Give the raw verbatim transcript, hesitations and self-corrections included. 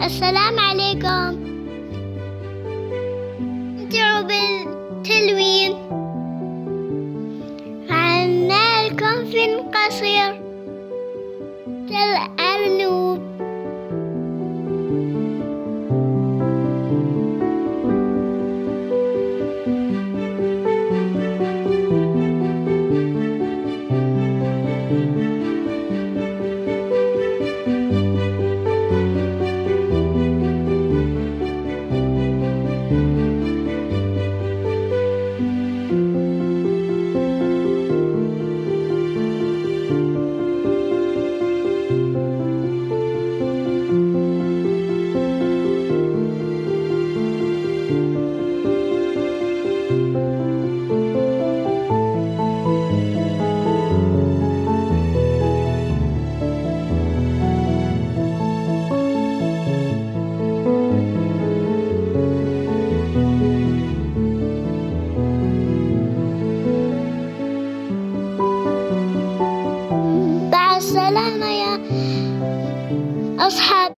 السلام عليكم. استمتعوا بالتلوين. عنا لكم فيلم قصير تل أرنوب. مع السلامة يا أصحاب.